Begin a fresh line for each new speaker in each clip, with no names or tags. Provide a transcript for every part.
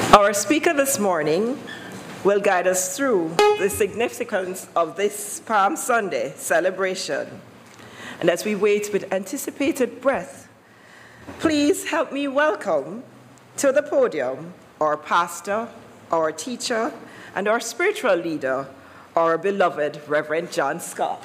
Our speaker this morning will guide us through the significance of this Palm Sunday celebration. And as we wait with anticipated breath, please help me welcome to the podium our pastor, our teacher, and our spiritual leader, our beloved Reverend John Scott.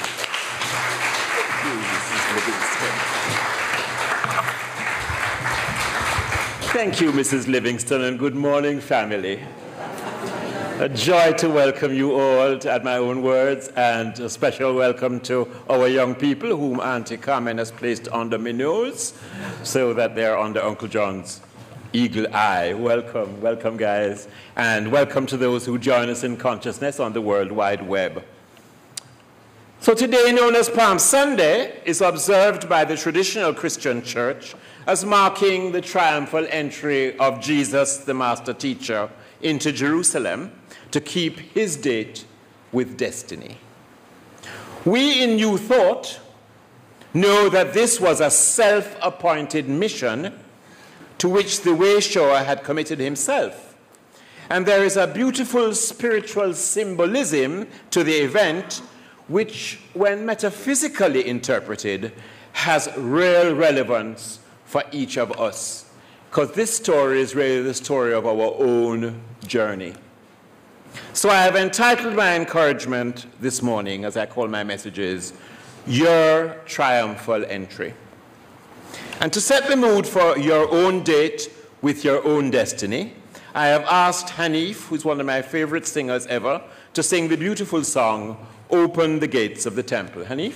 Thank you, Mrs. Livingston, and good morning, family. A joy to welcome you all to add my own words, and a special welcome to our young people whom Auntie Carmen has placed under my nose so that they're under Uncle John's eagle eye. Welcome, welcome, guys, and welcome to those who join us in consciousness on the World Wide Web. So today, known as Palm Sunday, is observed by the traditional Christian church as marking the triumphal entry of Jesus, the master teacher, into Jerusalem to keep his date with destiny. We in New Thought know that this was a self-appointed mission to which the wayshower had committed himself. And there is a beautiful spiritual symbolism to the event which, when metaphysically interpreted, has real relevance for each of us, because this story is really the story of our own journey. So I have entitled my encouragement this morning, as I call my messages, Your Triumphal Entry. And to set the mood for your own date with your own destiny, I have asked Hanif, who's one of my favorite singers ever, to sing the beautiful song, Open the Gates of the Temple. Hanif?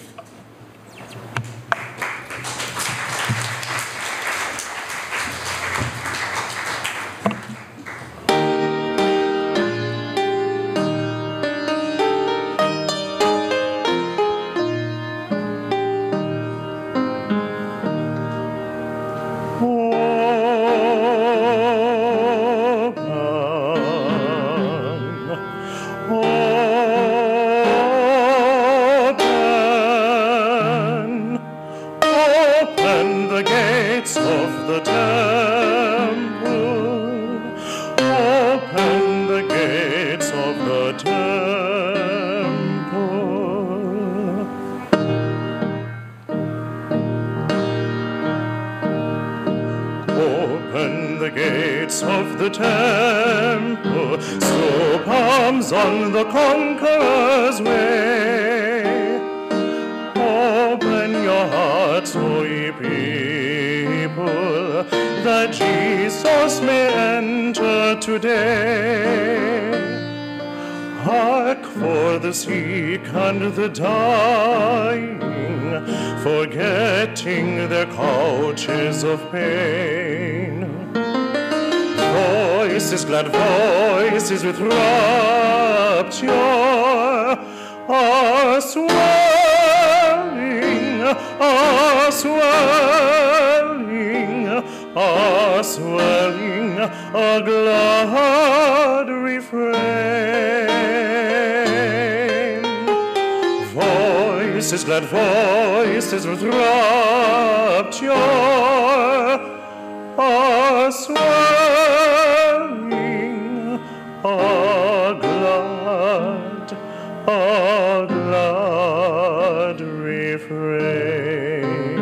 On the conqueror's way, open your hearts, O ye people, that Jesus may enter today. Hark for the sick and the dying, forgetting their couches of pain. Voices, glad voices with rapture are swelling, are swelling, are swelling, a glad refrain. Voices, glad voices with rapture are swelling, are glad refrain.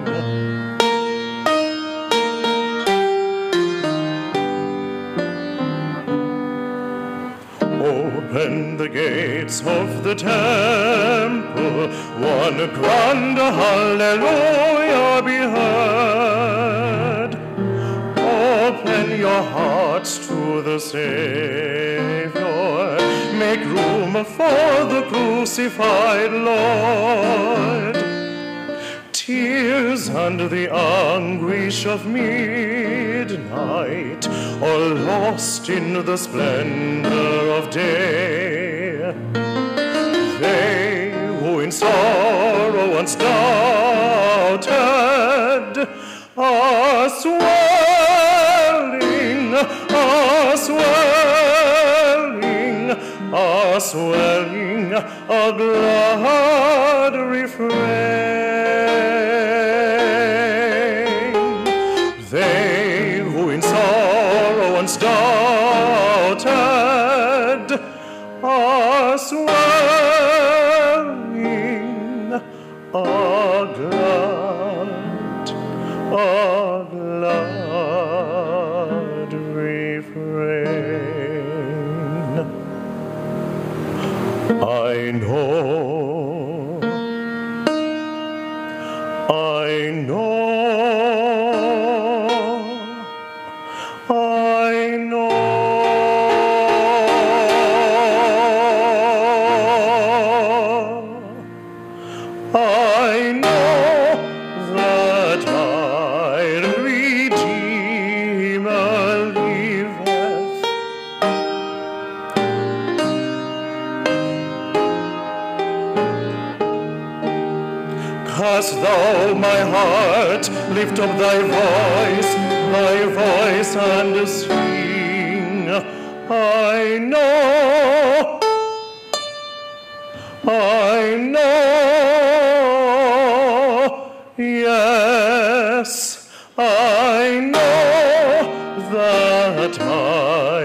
Open the gates of the temple, one grand hallelujah be heard. Open your hearts to the Savior, make room for the crucified Lord. Tears and the anguish of midnight are lost in the splendor of day. They who in sorrow once doubted are swelling, are swelling, are swelling, a glad refrain. They who in sorrow once died a glad refrain. I know, I know, I know, I know that my Redeemer liveth. 'Cause thou, my heart, lift up thy voice and sing. I know, yes, I know that my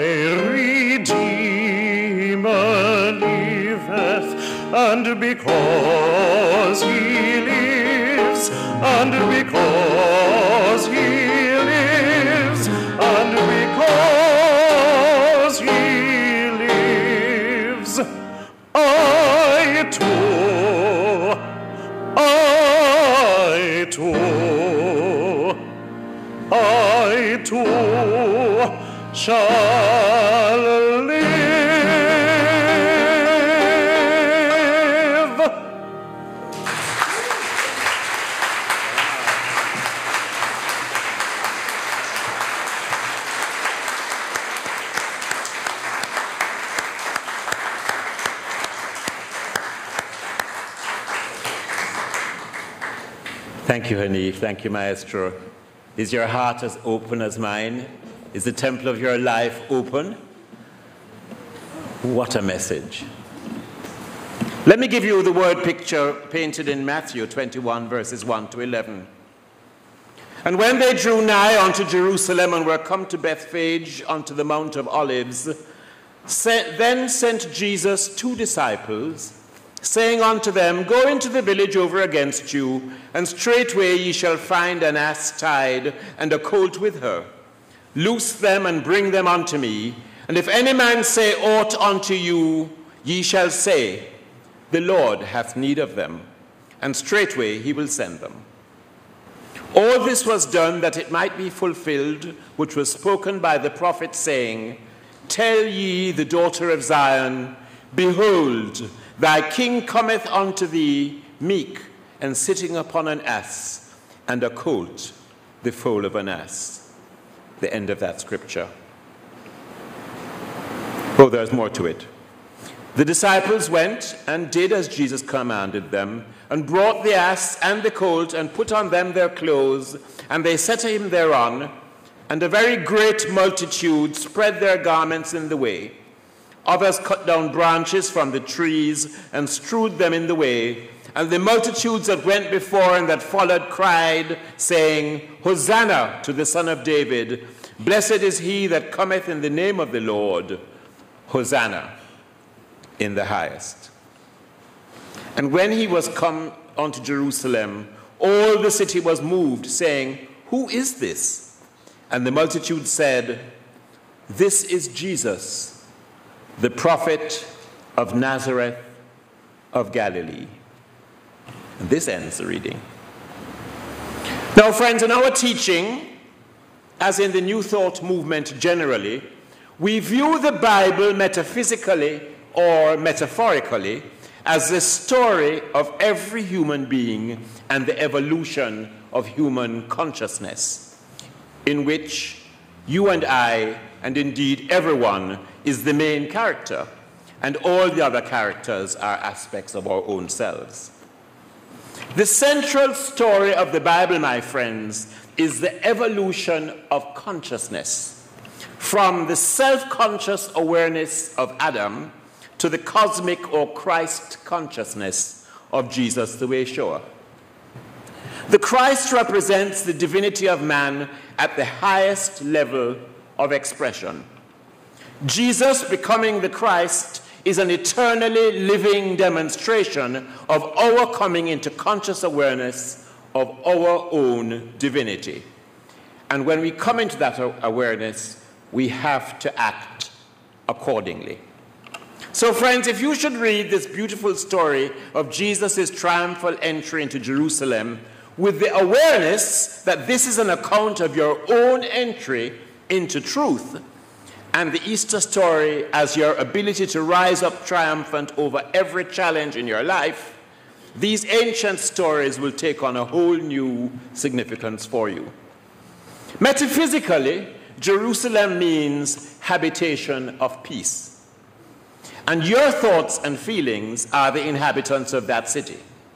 Redeemer liveth, and because he lives, and because he lives, and because he lives, I too shall live.
Thank you, Hanif. Thank you, Maestro. Is your heart as open as mine? Is the temple of your life open? What a message. Let me give you the word picture painted in Matthew 21, verses 1 to 11. And when they drew nigh unto Jerusalem and were come to Bethphage unto the Mount of Olives, then sent Jesus 2 disciples, saying unto them, Go into the village over against you, and straightway ye shall find an ass tied, and a colt with her. Loose them and bring them unto me. And if any man say aught unto you, ye shall say, The Lord hath need of them, and straightway he will send them. All this was done that it might be fulfilled, which was spoken by the prophet, saying, Tell ye the daughter of Zion, Behold, thy king cometh unto thee, meek, and sitting upon an ass, and a colt, the foal of an ass. The end of that scripture. Oh, there's more to it. The disciples went and did as Jesus commanded them, and brought the ass and the colt, and put on them their clothes, and they set him thereon. And a very great multitude spread their garments in the way. Others cut down branches from the trees and strewed them in the way. And the multitudes that went before and that followed cried, saying, Hosanna to the Son of David. Blessed is he that cometh in the name of the Lord. Hosanna in the highest. And when he was come unto Jerusalem, all the city was moved, saying, Who is this? And the multitude said, This is Jesus, the prophet of Nazareth of Galilee. And this ends the reading. Now, friends, in our teaching, as in the New Thought movement generally, we view the Bible metaphysically or metaphorically as the story of every human being and the evolution of human consciousness, in which you and I, and indeed everyone, is the main character, and all the other characters are aspects of our own selves. The central story of the Bible, my friends, is the evolution of consciousness, from the self-conscious awareness of Adam to the cosmic or Christ consciousness of Jesus the way shower. The Christ represents the divinity of man at the highest level of expression. Jesus becoming the Christ is an eternally living demonstration of our coming into conscious awareness of our own divinity. And when we come into that awareness, we have to act accordingly. So friends, if you should read this beautiful story of Jesus' triumphal entry into Jerusalem with the awareness that this is an account of your own entry into truth, and the Easter story as your ability to rise up triumphant over every challenge in your life, these ancient stories will take on a whole new significance for you. Metaphysically, Jerusalem means habitation of peace. And your thoughts and feelings are the inhabitants of that city.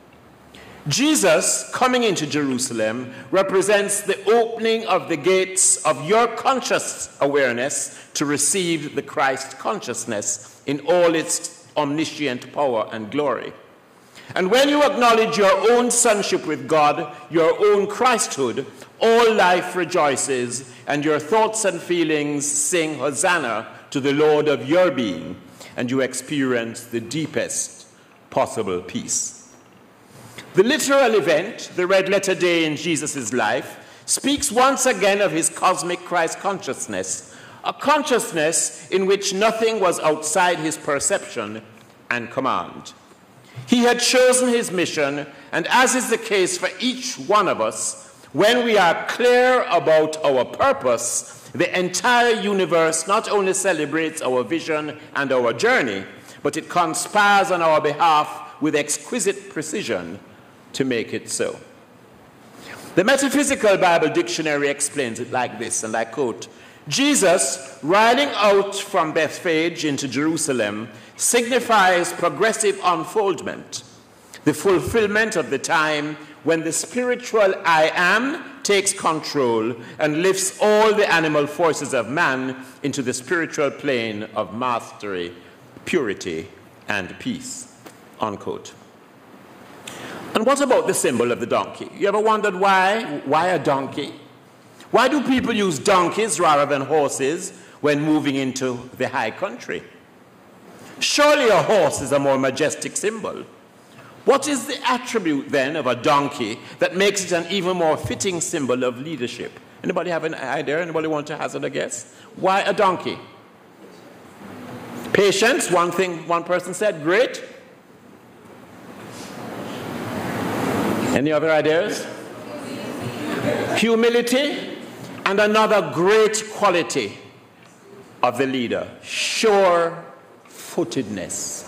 Jesus coming into Jerusalem represents the opening of the gates of your conscious awareness to receive the Christ consciousness in all its omniscient power and glory. And when you acknowledge your own sonship with God, your own Christhood, all life rejoices, and your thoughts and feelings sing Hosanna to the Lord of your being, and you experience the deepest possible peace. The literal event, the red letter day in Jesus' life, speaks once again of his cosmic Christ consciousness, a consciousness in which nothing was outside his perception and command. He had chosen his mission, and as is the case for each one of us, when we are clear about our purpose, the entire universe not only celebrates our vision and our journey, but it conspires on our behalf with exquisite precision to make it so. The Metaphysical Bible Dictionary explains it like this, and I quote, Jesus, riding out from Bethphage into Jerusalem, signifies progressive unfoldment, the fulfillment of the time when the spiritual I am takes control and lifts all the animal forces of man into the spiritual plane of mastery, purity, and peace, unquote. And what about the symbol of the donkey? You ever wondered why? Why a donkey? Why do people use donkeys rather than horses when moving into the high country? Surely a horse is a more majestic symbol. What is the attribute then of a donkey that makes it an even more fitting symbol of leadership? Anybody have an idea? Anybody want to hazard a guess? Why a donkey? Patience, one person said. Great. Any other ideas? Humility. And another great quality of the leader, sure-footedness.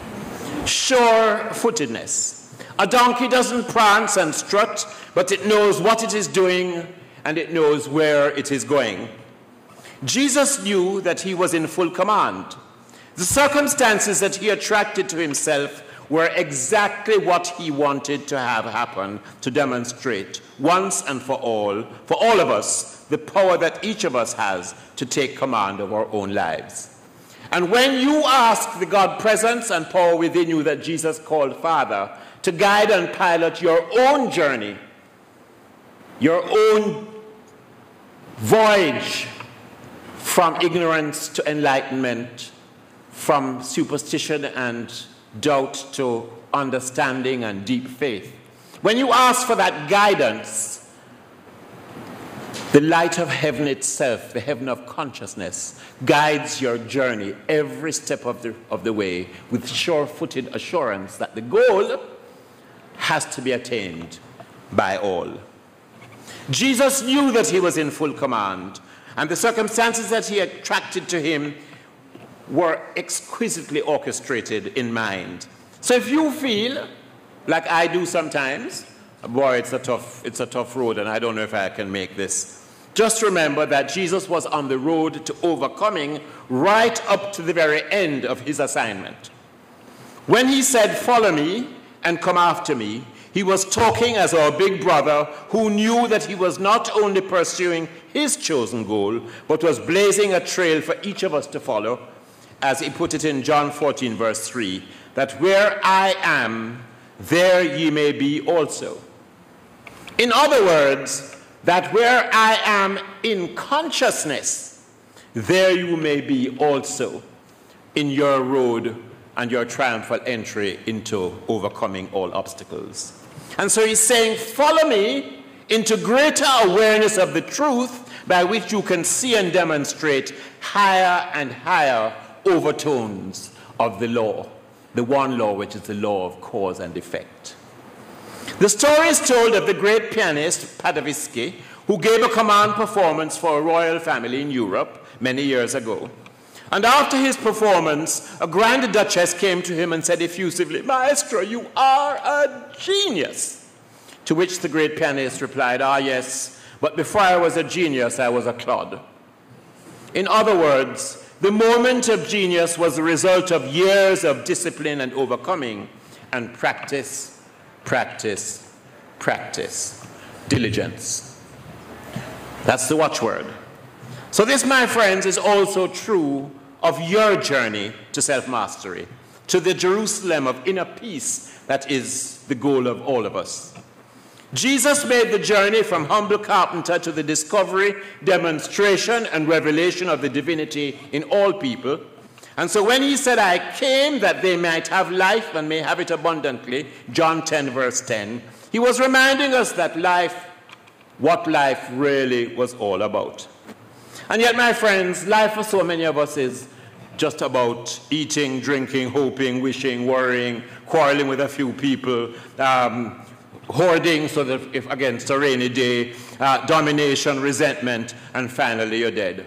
Sure-footedness. A donkey doesn't prance and strut, but it knows what it is doing and it knows where it is going. Jesus knew that he was in full command. The circumstances that he attracted to himself were exactly what he wanted to have happen, to demonstrate once and for all of us, the power that each of us has to take command of our own lives. And when you ask the God presence and power within you that Jesus called Father to guide and pilot your own journey, your own voyage from ignorance to enlightenment, from superstition and doubt to understanding and deep faith. When you ask for that guidance, the light of heaven itself, the heaven of consciousness, guides your journey every step of the way with sure-footed assurance that the goal has to be attained by all. Jesus knew that he was in full command, and the circumstances that he attracted to him were exquisitely orchestrated in mind. So if you feel, like I do sometimes, boy, it's a tough road and I don't know if I can make this, just remember that Jesus was on the road to overcoming right up to the very end of his assignment. When he said, "Follow me and come after me," he was talking as our big brother who knew that he was not only pursuing his chosen goal, but was blazing a trail for each of us to follow, as he put it in John 14, verse 3, that where I am, there ye may be also. In other words, that where I am in consciousness, there you may be also in your road and your triumphal entry into overcoming all obstacles. And so he's saying, follow me into greater awareness of the truth by which you can see and demonstrate higher and higher overtones of the law, the one law which is the law of cause and effect. The story is told of the great pianist Paderewski, who gave a command performance for a royal family in Europe many years ago. And after his performance, a grand duchess came to him and said effusively, "Maestro, you are a genius." To which the great pianist replied, "Ah, yes, but before I was a genius, I was a clod." In other words, the moment of genius was the result of years of discipline and overcoming, and practice, practice, practice, diligence. That's the watchword. So this, my friends, is also true of your journey to self-mastery, to the Jerusalem of inner peace that is the goal of all of us. Jesus made the journey from humble carpenter to the discovery, demonstration, and revelation of the divinity in all people. And so when he said, "I came that they might have life and may have it abundantly," John 10, verse 10, he was reminding us that life, what life really was all about. And yet, my friends, life for so many of us is just about eating, drinking, hoping, wishing, worrying, quarreling with a few people, hoarding so that if against a rainy day, domination, resentment, and finally you're dead.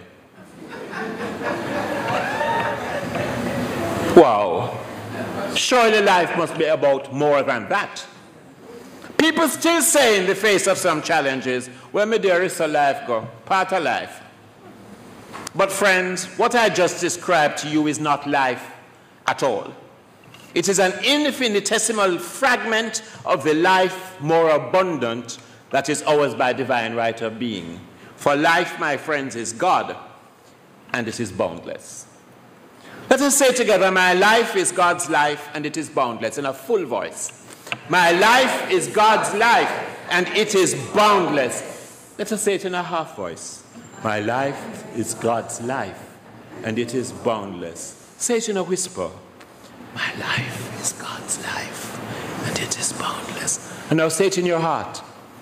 Wow. Surely life must be about more than that. People still say in the face of some challenges, "Well, my dear, it's a life go, part of life." But friends, what I just described to you is not life at all. It is an infinitesimal fragment of the life more abundant that is ours by divine right of being. For life, my friends, is God, and it is boundless. Let us say together, "My life is God's life, and it is boundless," in a full voice. My life is God's life, and it is boundless. Let us say it in a half voice. My life is God's life, and it is boundless. Say it in a whisper. My life is God's life, and it is boundless. And now say it in your heart.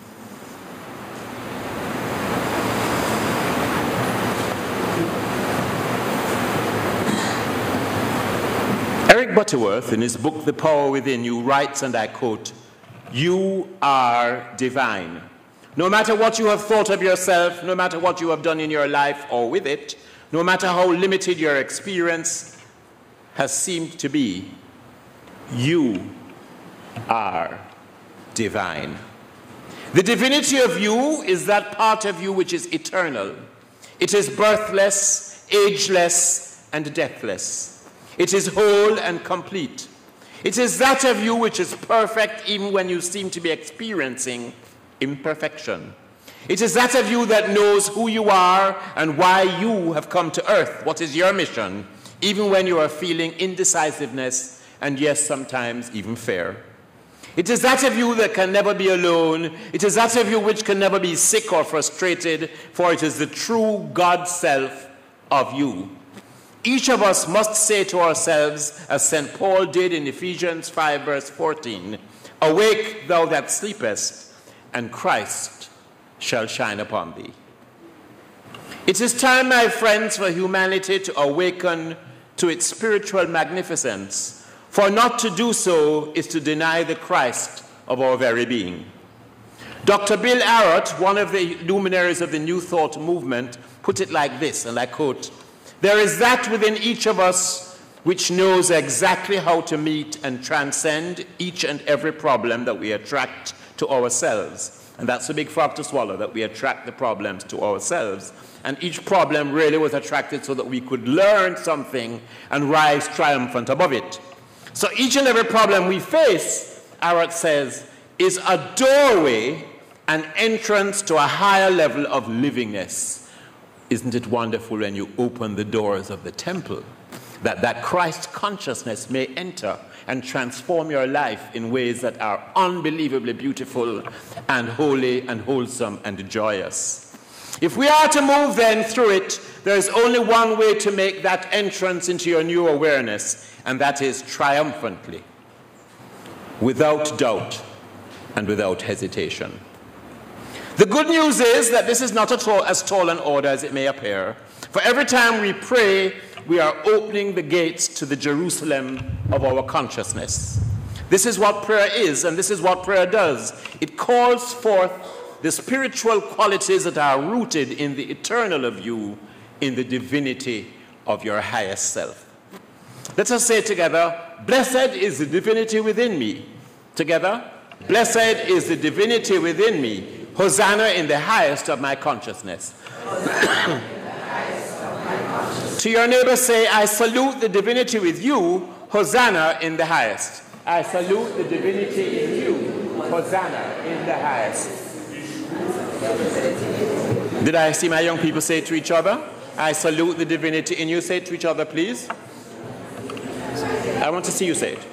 Eric Butterworth, in his book, The Power Within You, writes, and I quote, "You are divine. No matter what you have thought of yourself, no matter what you have done in your life or with it, no matter how limited your experience has seemed to be, you are divine." The divinity of you is that part of you which is eternal. It is birthless, ageless, and deathless. It is whole and complete. It is that of you which is perfect even when you seem to be experiencing imperfection. It is that of you that knows who you are and why you have come to earth. What is your mission, even when you are feeling indecisiveness and, yes, sometimes even fear. It is that of you that can never be alone. It is that of you which can never be sick or frustrated, for it is the true God self of you. Each of us must say to ourselves, as St. Paul did in Ephesians 5, verse 14, "Awake, thou that sleepest, and Christ shall shine upon thee." It is time, my friends, for humanity to awaken to its spiritual magnificence, for not to do so is to deny the Christ of our very being. Dr. Bill Arrott, one of the luminaries of the New Thought movement, put it like this, and I quote, "There is that within each of us which knows exactly how to meet and transcend each and every problem that we attract to ourselves." And that's a big frog to swallow, that we attract the problems to ourselves. And each problem really was attracted so that we could learn something and rise triumphant above it. So each and every problem we face, Arrott says, is a doorway, an entrance to a higher level of livingness. Isn't it wonderful when you open the doors of the temple, that Christ consciousness may enter and transform your life in ways that are unbelievably beautiful and holy and wholesome and joyous. If we are to move then through it, there is only one way to make that entrance into your new awareness, and that is triumphantly, without doubt, and without hesitation. The good news is that this is not as tall an order as it may appear. For every time we pray, we are opening the gates to the Jerusalem of our consciousness. This is what prayer is, and this is what prayer does. It calls forth the spiritual qualities that are rooted in the eternal of you, in the divinity of your highest self. Let us say together, blessed is the divinity within me. Together, blessed is the divinity within me. Hosanna in the highest of my consciousness. To your neighbor say, I salute the divinity with you. Hosanna in the highest. I salute the divinity in you. Hosanna in the highest. Did I see my young people say it to each other? I salute the divinity in you. Say it to each other, please. I want to see you say it.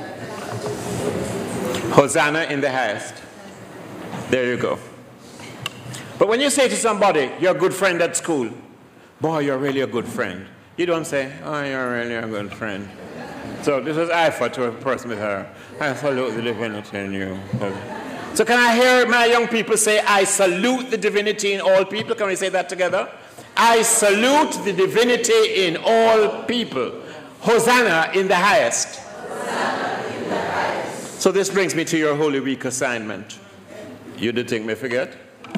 Hosanna in the highest. There you go. But when you say to somebody, you're a good friend at school, boy, you're really a good friend. You don't say, oh, you're really a good friend. So this is I for to a person with her. I salute the divinity in you. So can I hear my young people say, I salute the divinity in all people? Can we say that together? I salute the divinity in all people. Hosanna in the highest. Hosanna in the highest. So this brings me to your Holy Week assignment. You did think me forget?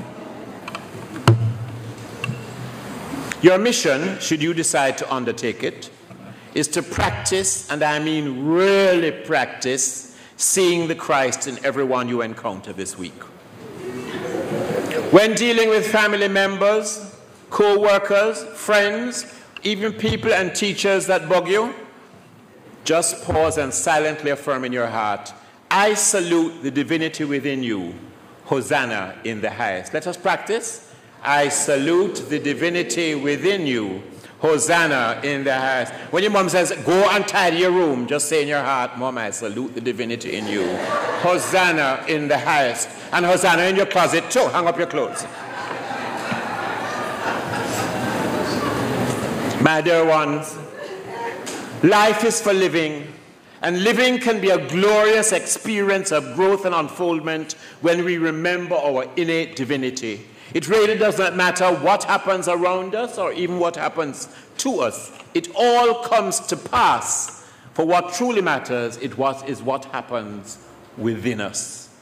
Your mission, should you decide to undertake it, is to practice, and I mean really practice, seeing the Christ in everyone you encounter this week. When dealing with family members, co-workers, friends, even people and teachers that bug you, just pause and silently affirm in your heart, I salute the divinity within you. Hosanna in the highest. Let us practice. I salute the divinity within you. Hosanna in the highest. When your mom says, go and tidy your room, just say in your heart, Mom, I salute the divinity in you. Hosanna in the highest. And Hosanna in your closet too. Hang up your clothes. My dear ones, life is for living. And living can be a glorious experience of growth and unfoldment when we remember our innate divinity. It really does not matter what happens around us or even what happens to us. It all comes to pass. For what truly matters is what happens within us.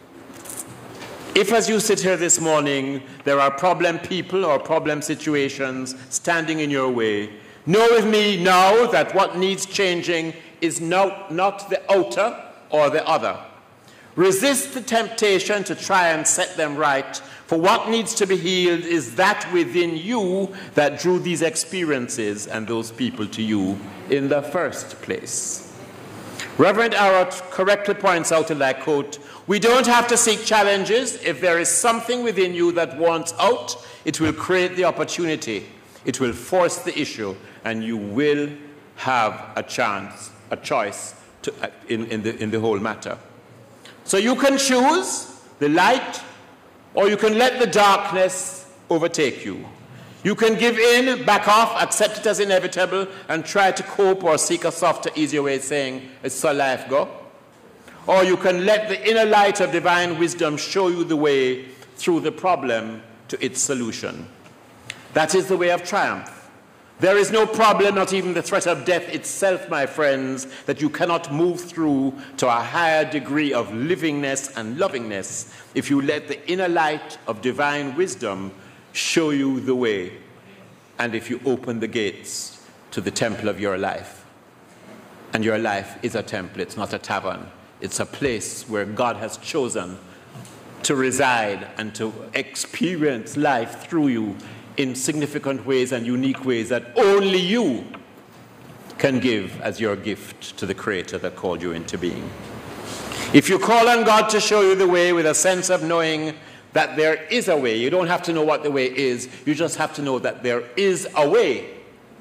If as you sit here this morning, there are problem people or problem situations standing in your way, know with me now that what needs changing is not the outer or the other. Resist the temptation to try and set them right, for what needs to be healed is that within you that drew these experiences and those people to you in the first place. Reverend Arrott correctly points out, and I quote, we don't have to seek challenges. If there is something within you that wants out, it will create the opportunity. It will force the issue, and you will have a choice in the whole matter. So you can choose the light, or you can let the darkness overtake you. You can give in, back off, accept it as inevitable, and try to cope or seek a softer, easier way of saying, it's so life go. Or you can let the inner light of divine wisdom show you the way through the problem to its solution. That is the way of triumph. There is no problem, not even the threat of death itself, my friends, that you cannot move through to a higher degree of livingness and lovingness if you let the inner light of divine wisdom show you the way, and if you open the gates to the temple of your life. And your life is a temple, it's not a tavern. It's a place where God has chosen to reside and to experience life through you in significant ways and unique ways that only you can give as your gift to the Creator that called you into being. If you call on God to show you the way with a sense of knowing that there is a way, you don't have to know what the way is, you just have to know that there is a way,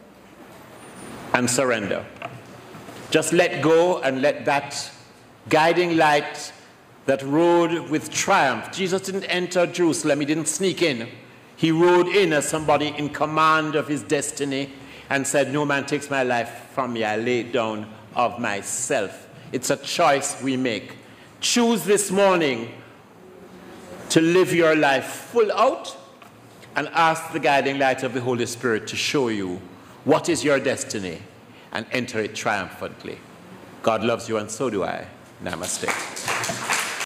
and surrender. Just let go and let that guiding light that rode with triumph. Jesus didn't enter Jerusalem, he didn't sneak in. He rode in as somebody in command of his destiny and said, no man takes my life from me, I lay it down of myself. It's a choice we make Choose this morning to live your life full out and ask the guiding light of the Holy Spirit to show you what is your destiny and enter it triumphantly. God loves you, and so do I. Namaste.